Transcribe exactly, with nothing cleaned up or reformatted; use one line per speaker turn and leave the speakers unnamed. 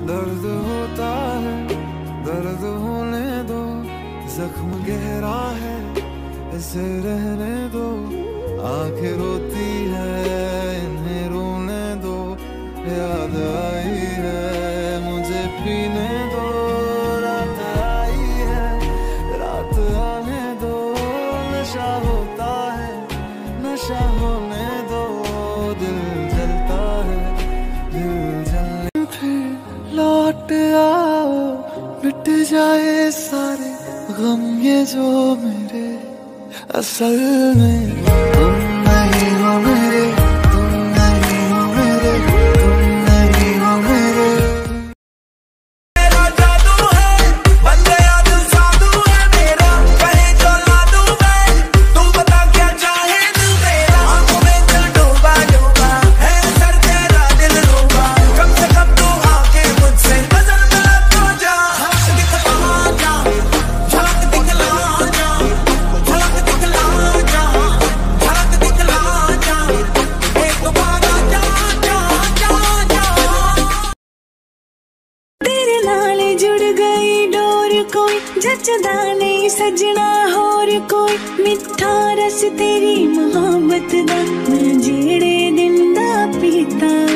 दर्द होता है, दर्द होने दो, जख्म गहरा है इसे रहने दो। आंखें रोती है इन्हें रोने दो, याद आई है मुझे पीने दो। रात आई है रात आने दो, नशा होता है नशा होने दो। दिल जलता है दिल जलने, फिर लौट आओ मिट जाए सारे गम ये जो मेरे असल में तुम नहीं हो मेरे, तुम नहीं हो मेरे, तुम नहीं हो मेरे।
मेरा जादू है बन गया दिल साधु है मेरा, कहीं जो ला दूं मैं, तू बता क्या चाहे दिल तेरा। आंखों में दिल डूबा डूबा है सर तेरा दिल रूबा, कम से कम तू आके मुझसे नजर मिला तो जा। झलक दिखला जा, झलक दिखला जा, झलक दिखला जा, झलक दिखला जा, एक बार जा जा जा जा।
तेरे नाल जुड़ गई डोर कोई जचदा नहीं सजना होर कोई, मिठा रस तेरी मोहब्बत दा मैं जेड़े दिन दा पीता।